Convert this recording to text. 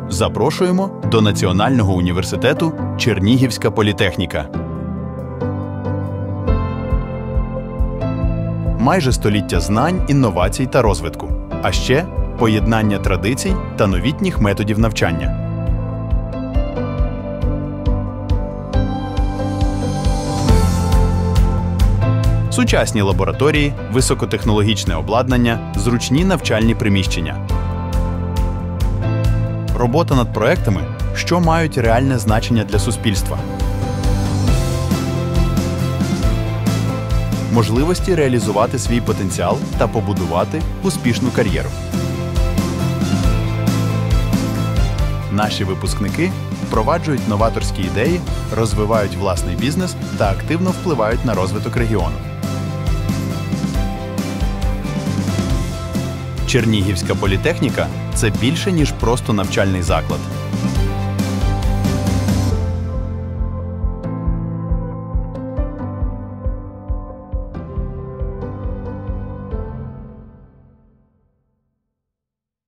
Запрошуємо до Національного університету Чернігівська політехніка. Майже століття знань, інновацій та розвитку. А ще поєднання традицій та новітніх методів навчання. Сучасні лабораторії, високотехнологічне обладнання, зручні навчальні приміщення. Робота над проектами, що мають реальне значення для суспільства. Можливості реалізувати свій потенціал та побудувати успішну кар'єру. Наші випускники впроваджують новаторські ідеї, розвивають власний бізнес та активно впливають на розвиток регіону. Чернігівська політехніка – це більше, ніж просто навчальний заклад.